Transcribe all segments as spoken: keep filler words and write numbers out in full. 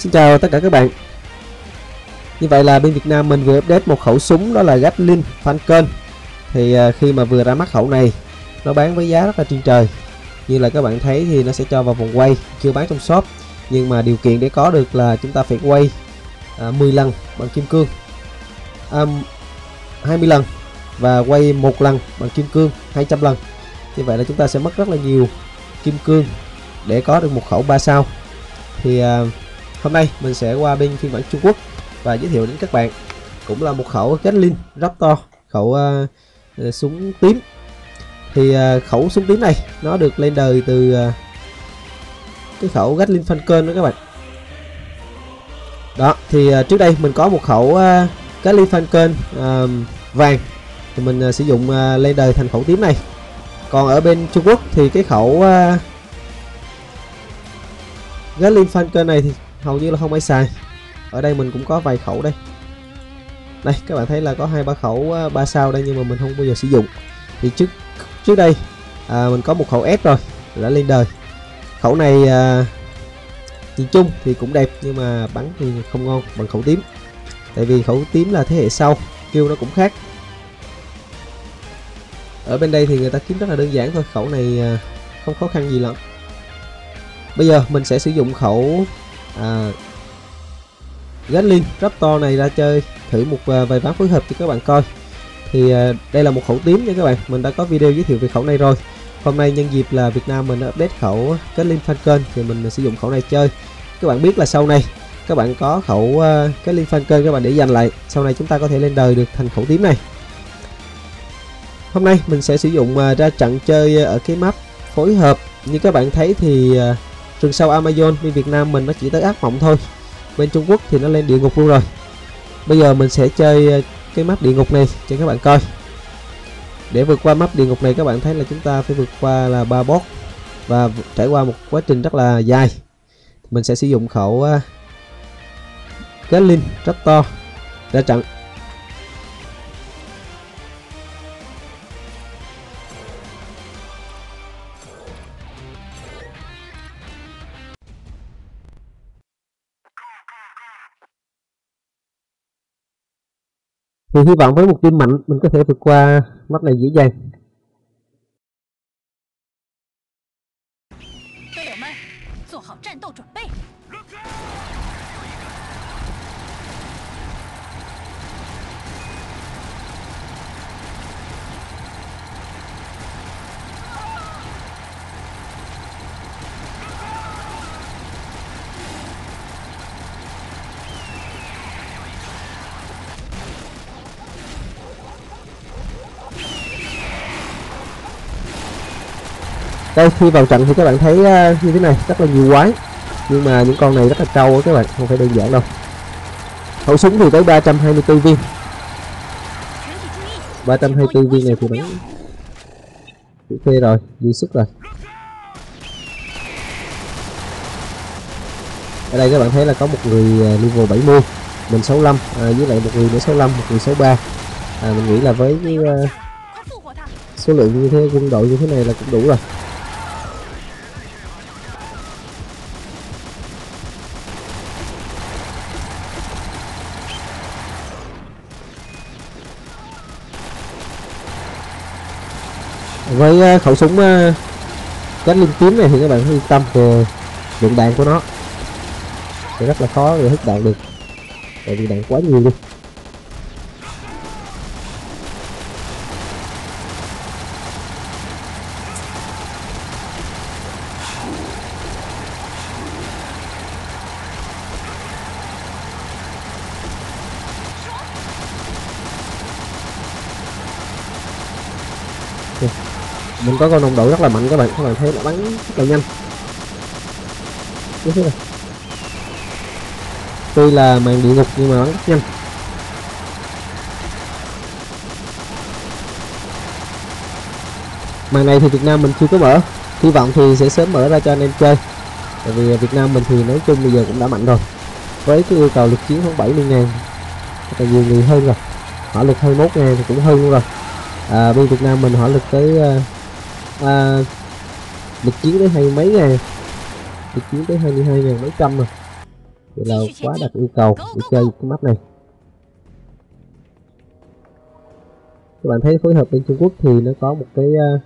Xin chào tất cả các bạn. Như vậy là bên Việt Nam mình vừa update một khẩu súng, đó là Gatling Falcon. Thì uh, khi mà vừa ra mắt khẩu này, nó bán với giá rất là trên trời. Như là các bạn thấy thì nó sẽ cho vào vòng quay, chưa bán trong shop. Nhưng mà điều kiện để có được là chúng ta phải quay uh, mười lần bằng kim cương, um, hai mươi lần, và quay một lần bằng kim cương hai trăm lần. Như vậy là chúng ta sẽ mất rất là nhiều kim cương để có được một khẩu ba sao. Thì uh, hôm nay mình sẽ qua bên phiên bản Trung Quốc và giới thiệu đến các bạn cũng là một khẩu Gatling Raptor, khẩu uh, súng tím. Thì uh, khẩu súng tím này nó được lên đời từ uh, cái khẩu Gatling Falcon đó các bạn. Đó thì uh, trước đây mình có một khẩu uh, Gatling Falcon uh, vàng, thì mình uh, sử dụng uh, lên đời thành khẩu tím này. Còn ở bên Trung Quốc thì cái khẩu uh, Gatling Falcon này thì hầu như là không ai xài. Ở đây mình cũng có vài khẩu đây. Đây các bạn thấy là có hai ba khẩu ba sao đây, nhưng mà mình không bao giờ sử dụng. Thì trước trước đây à, mình có một khẩu S rồi, đã lên đời. Khẩu này à, nhìn chung thì cũng đẹp nhưng mà bắn thì không ngon bằng khẩu tím. Tại vì khẩu tím là thế hệ sau, kêu nó cũng khác. Ở bên đây thì người ta kiếm rất là đơn giản thôi, khẩu này à, không khó khăn gì lắm. Bây giờ mình sẽ sử dụng khẩu à, Gatling Raptor này ra chơi thử một uh, vài ván phối hợp cho các bạn coi. Thì uh, đây là một khẩu tím nha các bạn, mình đã có video giới thiệu về khẩu này rồi. Hôm nay nhân dịp là Việt Nam mình đã update khẩu Gatling Falcon thì mình sử dụng khẩu này chơi. Các bạn biết là sau này các bạn có khẩu uh, Gatling Falcon, các bạn để dành lại, sau này chúng ta có thể lên đời được thành khẩu tím này. Hôm nay mình sẽ sử dụng uh, ra trận chơi ở cái map phối hợp. Như các bạn thấy thì uh, rừng sâu Amazon bên Việt Nam mình nó chỉ tới ác mộng thôi, bên Trung Quốc thì nó lên địa ngục luôn rồi. Bây giờ mình sẽ chơi cái map địa ngục này cho các bạn coi. Để vượt qua map địa ngục này, các bạn thấy là chúng ta phải vượt qua là ba boss và trải qua một quá trình rất là dài. Mình sẽ sử dụng khẩu uh, Gatling Raptor ra trận. Thì hy vọng với một team mạnh mình có thể vượt qua map này dễ dàng. Đây, khi vào trận thì các bạn thấy uh, như thế này, rất là nhiều quái. Nhưng mà những con này rất là trâu các bạn, không phải đơn giản đâu. Khẩu súng thì tới ba trăm hai mươi tư viên. ba trăm hai mươi tư viên này thì bắn chữ phê rồi, dư sức rồi. Ở đây các bạn thấy là có một người level bảy mươi, mình sáu mươi lăm, à, với lại một người nữa sáu mươi lăm, một người sáu mươi ba. À, mình nghĩ là với cái uh, số lượng như thế, quân đội như thế này là cũng đủ rồi. Với uh, khẩu súng uh, Gatling tím này thì các bạn phải yên tâm về lượng đạn của nó, thì rất là khó để hít đạn được, tại vì đạn quá nhiều luôn. Mình có con đồng đội rất là mạnh các bạn, các bạn thấy nó bắn rất là nhanh. Thế này. Tuy là màn địa ngục nhưng mà bắn rất nhanh. Màn này thì Việt Nam mình chưa có mở, hy vọng thì sẽ sớm mở ra cho anh em chơi. Tại vì Việt Nam mình thì nói chung bây giờ cũng đã mạnh rồi. Với cái yêu cầu lực chiến khoảng bảy mươi ngàn, rất là nhiều người hơn rồi. Hỏa lực hai mươi mốt ngàn thì cũng hơn luôn rồi. À, bên Việt Nam mình hỏa lực tới uh, à, lực chiến tới hai mấy ngàn, lực chiến tới hai mươi hai ngàn mấy trăm rồi. Vậy là quá đặt yêu cầu để chơi cái map này. Các bạn thấy phối hợp bên Trung Quốc thì nó có một cái uh,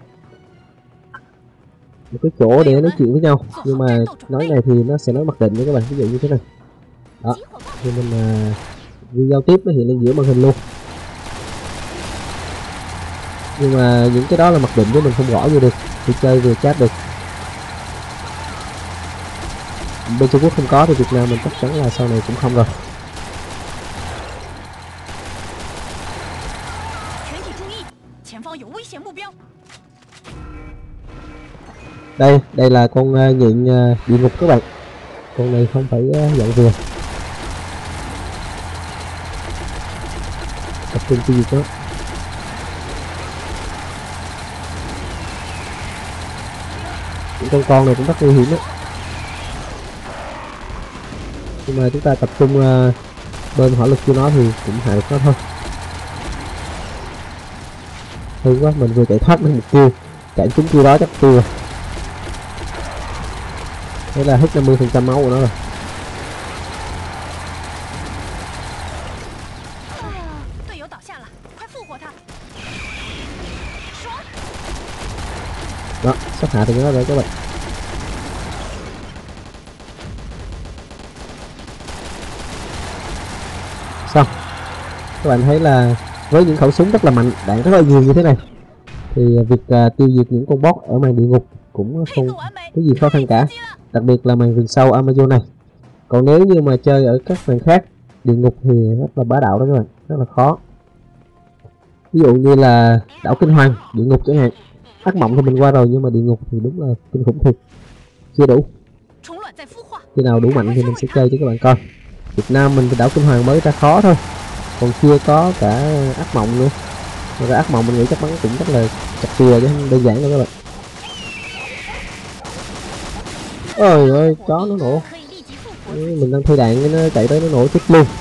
một cái chỗ để nói chuyện với nhau, nhưng mà nói này thì nó sẽ nói mặc định với các bạn, ví dụ như thế này đó, thì mình uh, video giao tiếp nó hiện lên giữa màn hình luôn, nhưng mà những cái đó là mặc định chứ mình không gõ vô được, thì chơi vừa chat được. Bên Trung Quốc không có thì Việt Nam mình chắc chắn là sau này cũng không rồi. Đây, đây là con uh, nhện uh, địa ngục các bạn. Con này không phải uh, dạng vừa. Tập trung tiêu diệt đó. Những con con này cũng rất nguy hiểm đó. Nhưng mà chúng ta tập trung uh, bên hỏa lực của nó thì cũng hại được nó thôi. Thương quá, mình vừa chạy thoát được mục tiêu, chạy trúng kia đó chắc tiêu rồi. Thế là hết năm mươi phần trăm máu của nó rồi. Đó, sát hại được nó rồi các bạn. Xong. Các bạn thấy là với những khẩu súng rất là mạnh, đạn rất là nhiều như thế này, thì việc uh, tiêu diệt những con boss ở màn địa ngục cũng không cái gì khó khăn cả, đặc biệt là màn rừng sâu Amazon này. Còn nếu như mà chơi ở các màn khác địa ngục thì rất là bá đạo đó các bạn, rất là khó. Ví dụ như là đảo Kinh Hoàng địa ngục chẳng hạn. Ác mộng thì mình qua rồi, nhưng mà địa ngục thì đúng là kinh khủng thiệt, chưa đủ. Khi nào đủ mạnh thì mình sẽ chơi cho các bạn coi. Việt Nam mình thì đảo Kinh Hoàng mới ra khó thôi, còn chưa có cả ác mộng nữa. Rồi ác mộng mình nghĩ chắc bắn cũng rất là chặt chìa chứ không đơn giản đâu các bạn. Ôi ơi, chó nó nổ. Mình đang thay đạn nó chạy tới nó nổ chết luôn.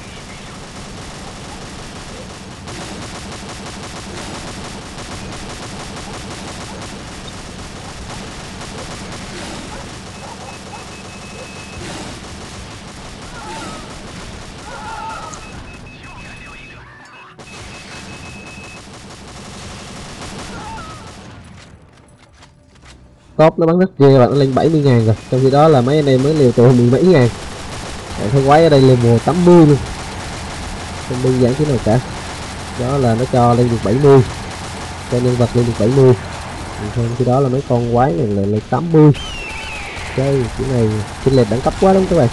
Top nó bắn rất ghê bạn, nó lên bảy mươi ngàn rồi, trong khi đó là mấy anh em mới liều tụi mười mấy ngàn. Bạn thấy quái ở đây level tám mươi luôn, không đơn giản thế nào cả. Đó là nó cho lên được bảy mươi, cho nhân vật lên được bảy mươi, trong khi đó là mấy con quái này lại lên tám mươi. Chơi cái này chênh lệch đẳng cấp quá đúng các bạn.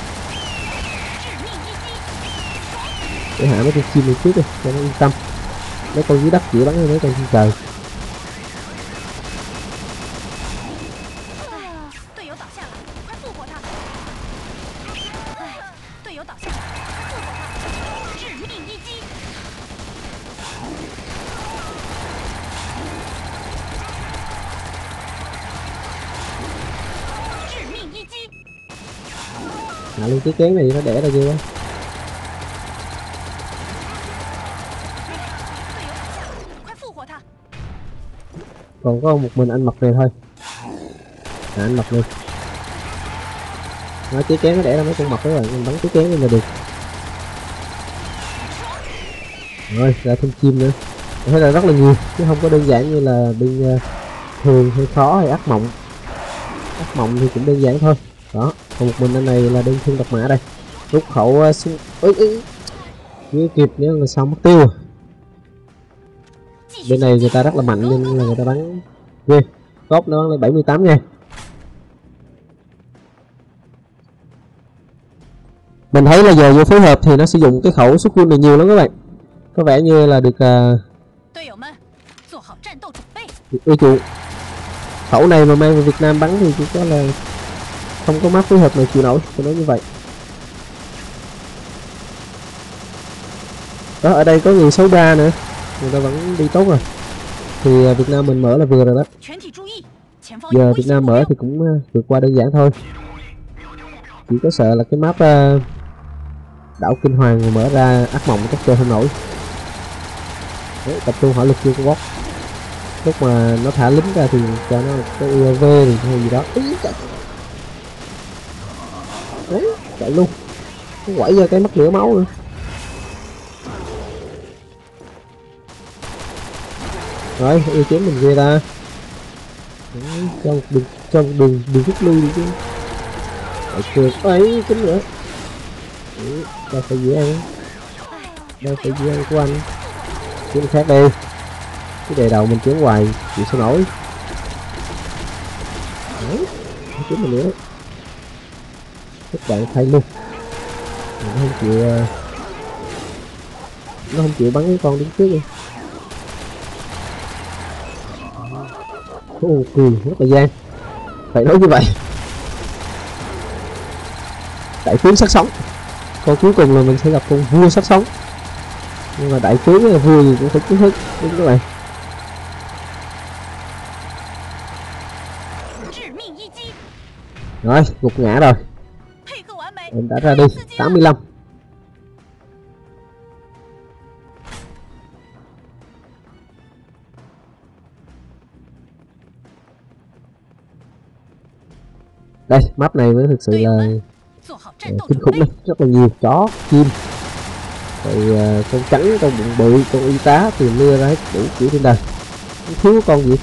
Để hạ mấy con chim lên trước đi cho nó yên tâm, mấy con dưới đất chỉ bắn mấy con trên trời. Hạ luôn cái kén này nó đẻ ra ghê quá. Còn có một mình anh mập này thôi. À, anh mập này. Nói cái kén nó đẻ ra mấy con mập đó rồi, mình bắn cái kén lên là được. Rồi, ra thêm chim nữa. Thế là rất là nhiều, chứ không có đơn giản như là bên uh, thường hay khó hay ác mộng. Ác mộng thì cũng đơn giản thôi. Đó, còn một mình anh này là đơn thương độc mã đây. Rút khẩu uh, súng. Ôi ơi. Chưa kịp nữa là sao mất tiêu. Bên này người ta rất là mạnh nên là người ta bắn ghê. Top nó bắn lên bảy mươi tám ngàn. Mình thấy là giờ vô phối hợp thì nó sử dụng cái khẩu súng gun này nhiều lắm các bạn. Có vẻ như là được uh, ưa chuộng. Khẩu này mà mang về Việt Nam bắn thì chỉ có là không có map phối hợp nào chịu nổi, tôi nói như vậy. Đó, ở đây có người sáu ba nữa, người ta vẫn đi tốt rồi. Thì uh, Việt Nam mình mở là vừa rồi đó. Giờ Việt Nam mở thì cũng uh, vượt qua đơn giản thôi. Chỉ có sợ là cái map uh, đảo Kinh Hoàng mà mở ra ác mộng chắc chơi không nổi. Đấy, tập trung hỏa lực chưa có bóc. Lúc mà nó thả lính ra thì cho nó cái u a vê thì hay gì đó. Đấy, chạy luôn. Nó quẩy ra cái mất nửa máu nữa. Rồi yêu chém mình ghê ta. Cho một đường cho một đường đường rút lui đi chứ. Để cười ấy chính nữa. Đâu phải dễ ăn. Đâu phải dễ ăn của anh. Kiếm khác đi. Cái đề đầu mình chém hoài chịu sao nổi. Đấy, kiếm mình nữa. Các bạn thay luôn. Nó không chịu nó không chịu bắn cái con đứng trước đi. Ô cười rất là gian. Phải nói như vậy. Đại tướng sát sống. Con cuối cùng là mình sẽ gặp con vua sát sống. Nhưng mà đại tướng là vua gì cũng phải kiến thức đúng các bạn. Rồi gục ngã rồi. Em đã ra đi tám mươi lăm. Đây map này mới thực sự là uh, kinh khủng này, rất là nhiều chó chim rồi uh, con trắng, con bụng bự, con y tá thì mưa ra hết đủ kiểu trên đời, không thiếu con gì.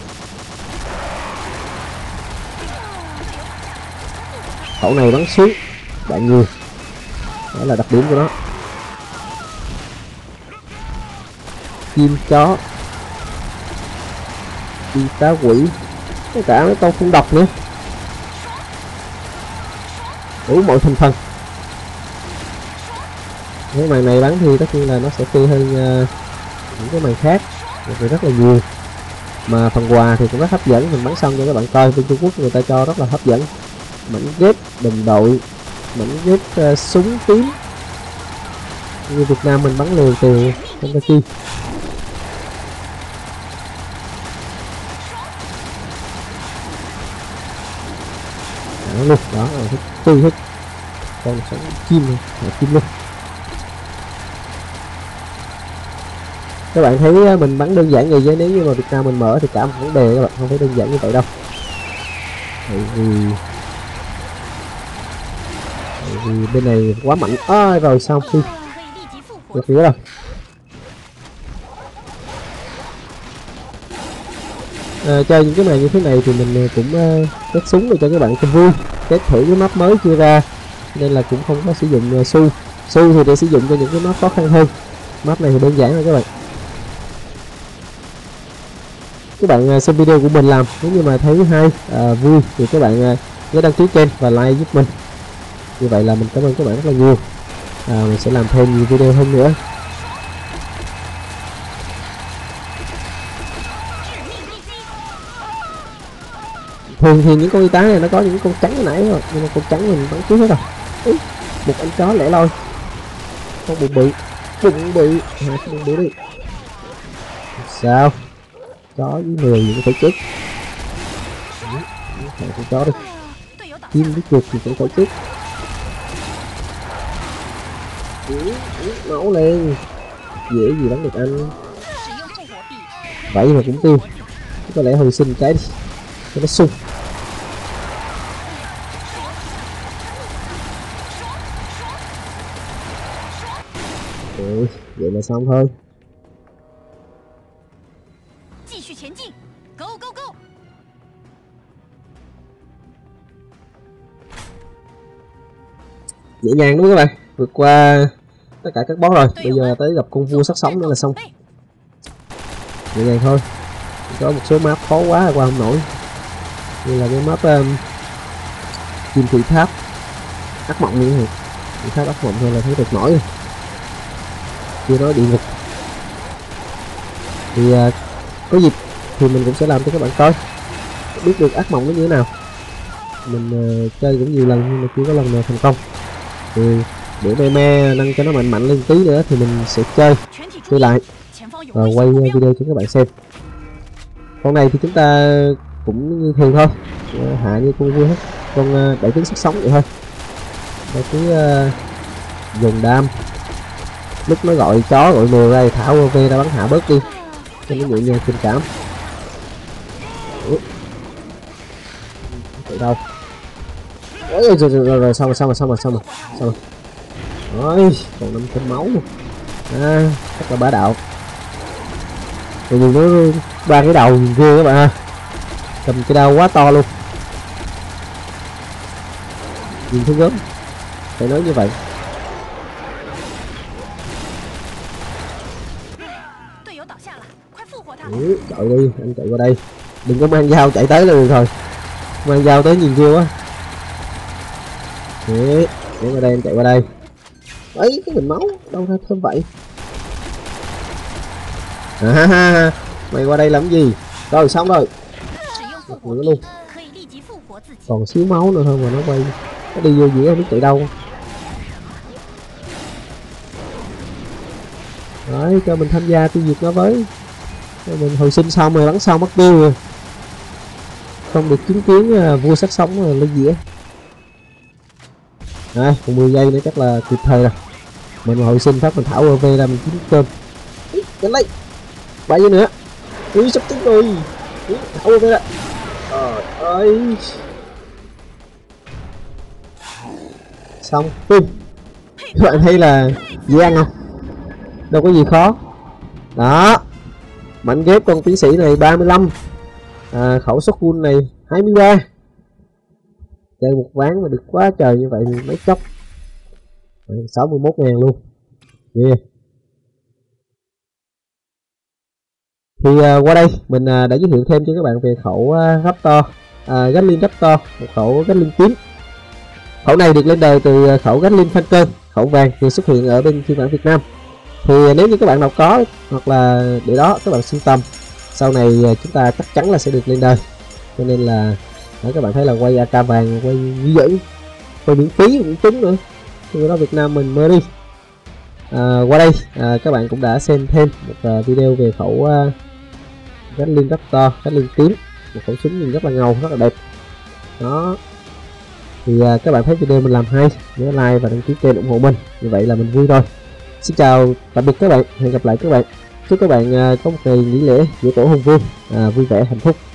Khẩu này bắn xuống bạn nhiều, đó là đặc điểm của nó. Chim chó y tá quỷ, tất cả mấy con phun độc nữa, đủ mọi thành phần. Cái màn này bắn thì tất nhiên là nó sẽ tươi hơn uh, những cái màn khác thì rất là nhiều, mà phần quà thì cũng rất hấp dẫn. Mình bắn xong cho các bạn coi, bên Trung Quốc người ta cho rất là hấp dẫn, mảnh ghép đồng đội, mảnh ghép uh, súng tím. Như Việt Nam mình bắn liều từ không có chi. Đó luôn, đó là thích tươi hết. Con sống chim này, chim luôn. Các bạn thấy mình bắn đơn giản vậy chứ nếu như mà Việt Nam mình mở thì cả một vấn đề, các bạn không phải đơn giản như vậy đâu. Tại vì Tại vì bên này quá mạnh. À, rồi xong phi được nữa rồi. À, chơi những cái màn như thế này thì mình cũng uh, test súng để cho các bạn cho vui, test thử cái map mới chưa ra nên là cũng không có sử dụng uh, su su thì để sử dụng cho những cái map khó khăn hơn. Map này thì đơn giản thôi các bạn. Các bạn uh, xem video của mình làm nếu như mà thấy hay uh, vui thì các bạn uh, nhớ đăng ký kênh và like giúp mình. Như vậy là mình cảm ơn các bạn rất là nhiều. À, mình sẽ làm thêm nhiều video hơn nữa. Thường thì những con y tá này nó có những con trắng hồi nãy rồi, nhưng mà con trắng mình bắn trước hết rồi. Úi, một anh chó lẻ loi, con bụng bự, bụng bự, hai cái bụng bự đi. Sao? Chó với người gì cũng phải chết. Thằng con chó đi. Chim với chuột thì cũng phải chết. Máu lên, dễ gì bắn được anh. Vậy mà cũng tiêu. Có lẽ hồi sinh cái đi cho nó sung. Ôi, vậy là xong thôi. Nhẹ nhàng đúng không các bạn? Vượt qua tất cả các boss rồi, bây giờ tới gặp con vua sát sống nữa là xong. Nhẹ nhàng thôi. Có một số map khó quá qua không nổi, như là cái map um, chim thủy tháp ác mộng như thế này. Thủy tháp ác mộng thôi là thấy được nổi rồi, chưa nói địa ngục. Thì uh, có dịp thì mình cũng sẽ làm cho các bạn coi biết được ác mộng nó như thế nào. Mình uh, chơi cũng nhiều lần nhưng mà chưa có lần nào thành công. Thì để me me nâng cho nó mạnh mạnh lên tí nữa thì mình sẽ chơi chơi lại và quay video cho các bạn xem. Con này thì chúng ta cũng như thường thôi, hạ như con vua hết, con đại tướng sát sống vậy thôi. Đây cứ uh, dùng đam, lúc nó gọi chó gọi mèo ra thì thả ô vê ra bắn hạ bớt đi cho nó nhẹ nhàng tình cảm. Tại đâu? Ôi, rồi, rồi, rồi, rồi, xong rồi, xong rồi, xong rồi, xong rồi, xong rồi. Rồi còn năm trăm máu à, rất là bá đạo. Rồi nhìn nó ba cái đầu nhìn ghê các bạn, cầm cái đao quá to luôn, nhìn thấy gớm, phải nói như vậy. Ừ, chạy đi, anh chạy qua đây, đừng có mang dao chạy tới là được rồi, mang dao tới nhìn ghê quá. Đấy, để qua đây, anh chạy qua đây. Ấy cái bình máu đâu ra thơm vậy. À, ha, ha. Mày qua đây làm gì? Rồi xong rồi. Nữa luôn. Còn xíu máu nữa thôi mà nó quay, nó đi vô gì không biết chạy đâu. Đấy, cho mình tham gia tiêu diệt nó với. Cho mình hồi sinh xong rồi bắn xong mất tiêu rồi. Không được chứng kiến uh, vua sát sống rồi lên dĩa. Đây, còn mười giây nữa chắc là kịp thời rồi. Mình hồi sinh phát mình thảo ô vê ra mình kiếm cơm. Đánh lấy. ba giây nữa. Ui sắp tới rồi. Thảo ô vê ra. Trời ơi. Xong, pin. Các bạn thấy là dễ ăn không? Đâu có gì khó. Đó. Mảnh ghép con tiến sĩ này ba mươi lăm. À, khẩu shotgun này hai mươi ba. Chơi một ván mà được quá trời như vậy mấy chốc. sáu mươi mốt ngàn luôn. Yeah. Thì uh, qua đây mình uh, đã giới thiệu thêm cho các bạn về khẩu uh, Raptor, uh, Gatling Raptor, một khẩu Gatling tím. Khẩu này được lên đời từ khẩu Gatling Falcon, khẩu vàng vừa xuất hiện ở bên phiên bản Việt Nam. Thì nếu như các bạn nào có hoặc là để đó các bạn sưu tầm, sau này chúng ta chắc chắn là sẽ được lên đời. Cho nên là đấy, các bạn thấy là quay a ca vàng, quay như vậy, quay miễn phí cũng trúng nữa. Thì đó Việt Nam mình mới đi. À, qua đây à, các bạn cũng đã xem thêm một uh, video về khẩu uh, Gatling Raptor, Gatling tím, một khẩu súng nhìn rất là ngầu, rất là đẹp. Đó. Thì uh, các bạn thấy video mình làm hay, nhớ like và đăng ký kênh ủng hộ mình, như vậy là mình vui rồi. Xin chào tạm biệt các bạn, hẹn gặp lại các bạn. Chúc các bạn uh, có một ngày nghỉ lễ dỗ tổ Hùng Vương uh, vui vẻ hạnh phúc.